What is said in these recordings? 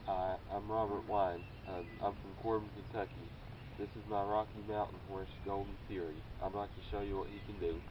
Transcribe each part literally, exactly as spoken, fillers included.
Hi, I'm Robert Wine. Uh, I'm from Corbin, Kentucky. This is my Rocky Mountain horse, Golden Fury. I'd like to show you what he can do.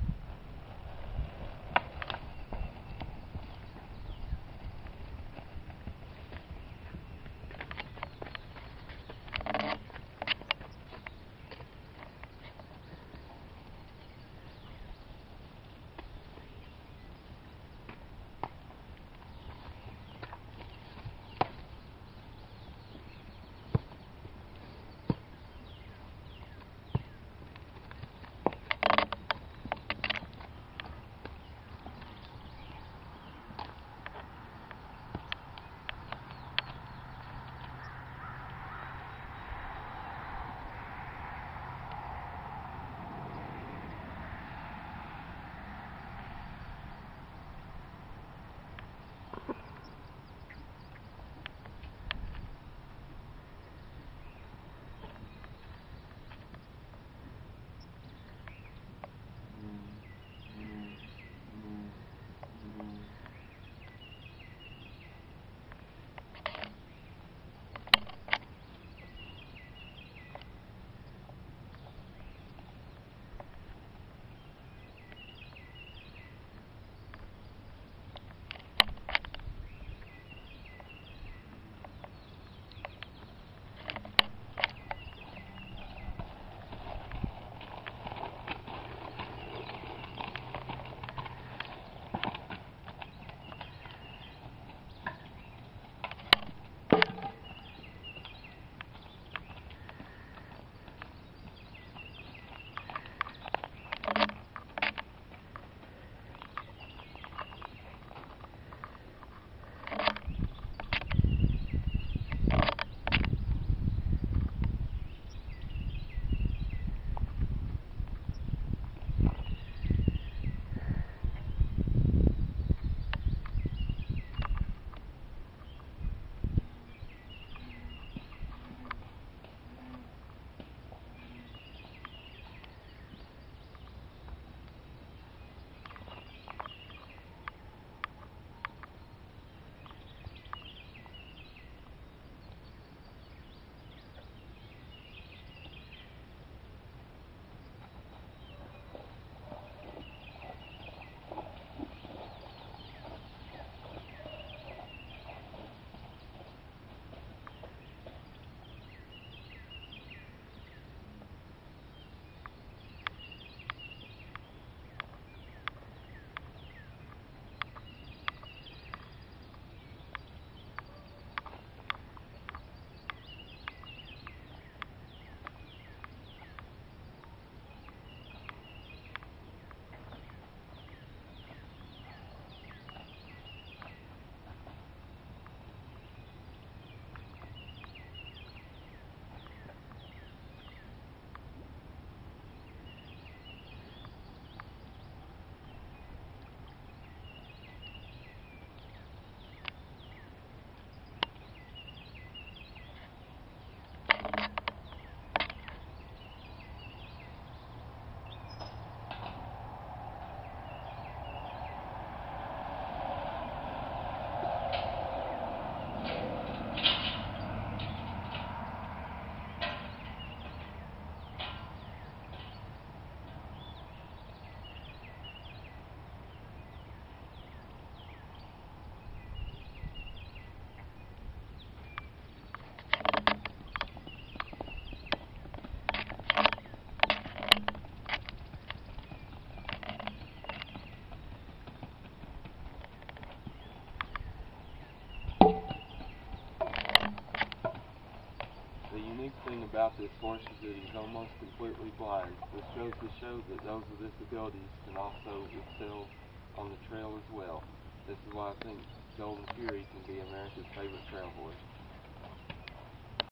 The unique thing about this horse is that he's almost completely blind, which goes to show that those with disabilities can also excel on the trail as well. This is why I think Golden Fury can be America's favorite trail horse.